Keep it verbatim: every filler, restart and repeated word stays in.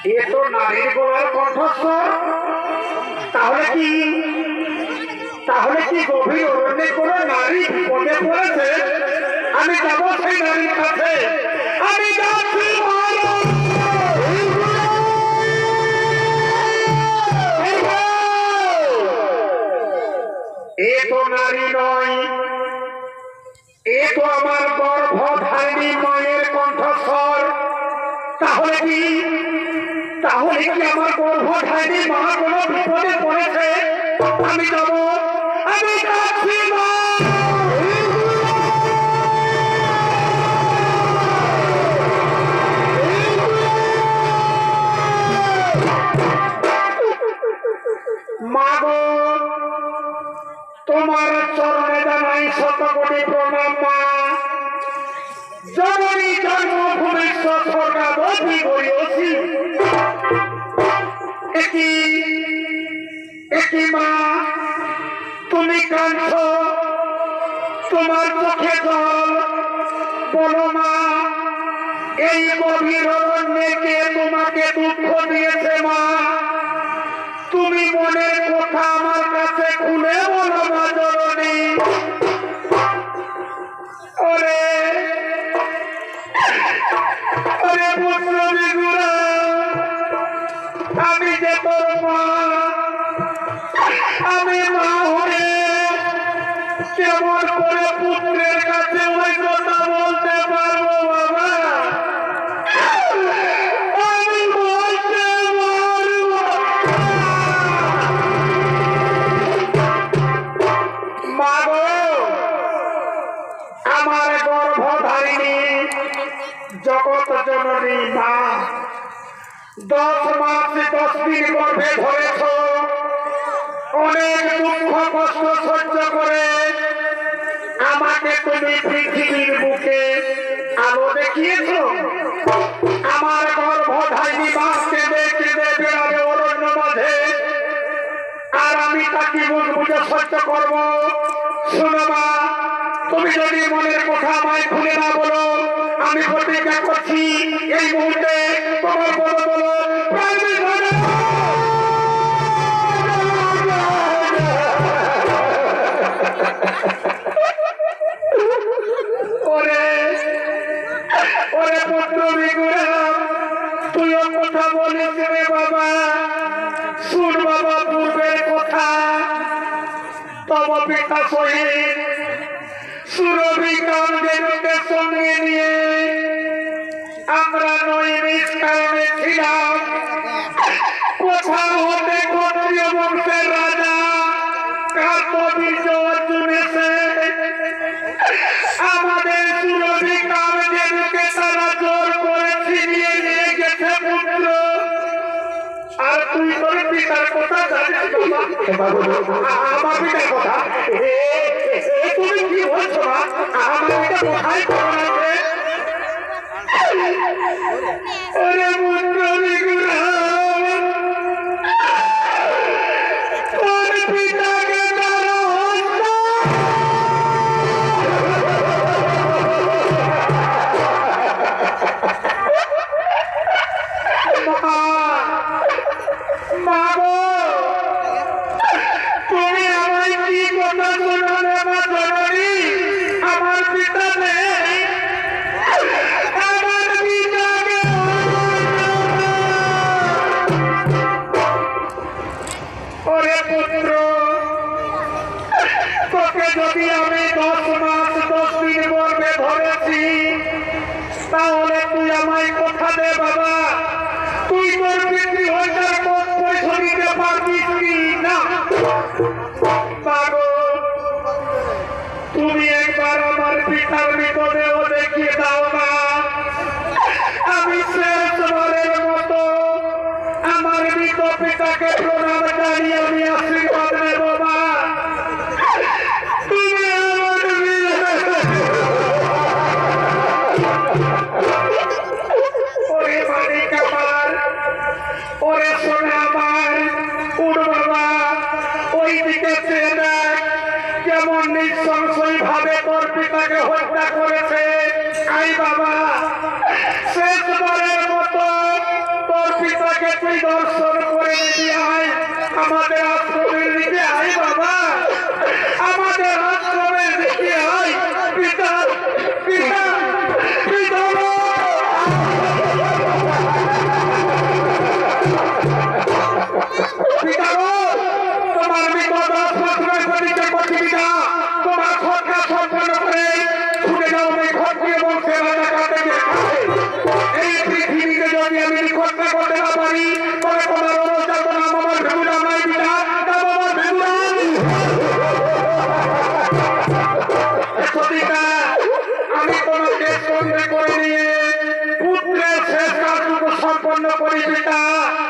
এ তো নারীর গলার কণ্ঠস্বর। তাহলে কি তাহলে কি গভীর অরণ্যে কোনো নারী বিপদে পড়েছে? আমি যাবো সেই নারীর কাছে। আমি যাচ্ছি। এ তো নারী নয়, এ তো আমার গর্ভধারিণী মায়ের কণ্ঠস্বর। তাহলে কি তাহলে কি আমার গর্ভধারিণী মা কোনো বিপদে পড়েছে? আমি যাবো, আমি যাচ্ছি। মা গো, তোমার চরণে জানাই শত কোটি প্রণাম। মা জননী জন্মভূমি স্বর্গাবতী হইয়াছি। একই একই মা, তুমি কাঁদছ, তোমার চোখে জল। বলো মা, এই গভীর অরণ্যে কে তোমাকে দুঃখ দিয়েছে? মা তুমি মনের কথা আমার কাছে খুলে বলো মা জননী। ওরে ওরে পুত্র বিগুরা, আমি যে তোর মা, আমি মা হয়ে কেমন করে পুত্রের কাছে ওই কথা বলতে পারবো? বাবা আমি বলতে পারবো? মা গো, আমার গর্ভধারিণী জগৎ জননী মা, দশ মাস দশ দিন গর্ভে ধরেছ। অনেক দুঃখ কষ্ট সহ্য করে আমাকে তুমি পৃথিবীর বুকে আলো দেখিয়েছ। আমার গর্ভধারিণী মা কেঁদে কেঁদে বেড়াবে অরণ্য মাঝে, আর আমি তাকে মুখ বুঝে সহ্য করবো? শোনো মা, তুমি যদি মনের কথা আমায় খুলে না বলো, আমি প্রতিজ্ঞা করছি এই মুহূর্তে তোমার বলো বলো ওরে ওরে পুত্র বিগুরা, তুইও কথা বলিস রে বাবা। শুন বাবা পূর্বের কথা। তব পিতা শহীদ সুরভিকামদেরকে সঙ্গে নিয়ে আমরা নৈমিষ কারণে ছিলাম। কোথা হতে ক্ষত্রিয় বংশের রাজা কার্তবীর্য অর্জুন এসে আমাদের সুরভিকামদেরকে তারা জোর করে ছিনিয়ে নিয়ে গেছে পুত্র। আর তুই তোর পিতার কথা জানিস? আমার পিতার কথা তুমি কি বলছো? আমার পিতা কোথায় পড়াচ্ছে? ওরে পুত্র বিগুরা, তোর পিতাকে মা গো, তুমি আমায় কি কথা শোনালে মা জননী? আমার পিতা নেই, আমার পিতাকে। ওরে পুত্র, তোকে যদি আমি দশ মাস দশ দিন গর্ভে ধরেছি, তাহলে তুই আমায় কথা দে বাবা, তুই তোর পিতৃ হইতার পথ পয়সা দিতে পারবিস কি না? তুমি একবার আমার পিতার মৃতদেহ দেখিয়ে দাও না। আমি শেষবারের মতো আমার মৃত পিতাকে প্রণাম জানিয়ে আমি আশীর্বাদ নেব। মা তুমি আমার ওরে মালিক আমার, ওরে সোনা আমার, উড় বাবা ওই দিকে দর্শন করে নিয়ে আয়, আমাদের আশ্রমের দিকে আয় বাবা, আমাদের আশ্রমের দিকে আয়। পিতা পিতা পিতা পিতা গো, তোমার বিপদ আশ্রমের প্রতিজ্ঞা করছি পিতা, তোমার খরকা সম্পন্ন করে ছুটে যাও ওই ক্ষত্রিয় বংশের রাজা কাছে গিয়ে খাবে। এই পৃথিবীতে যদি আমি খরকা করতে না পারি তবে তোমার অনুযাত নাম আমার ভেবুরাম নাই পিতা, নাম আমার ভেবুরাম। পিতা, আমি তোমাকে সঙ্গে করে নিয়ে পুত্রের শেষ কাজটুকু সম্পন্ন করি পিতা।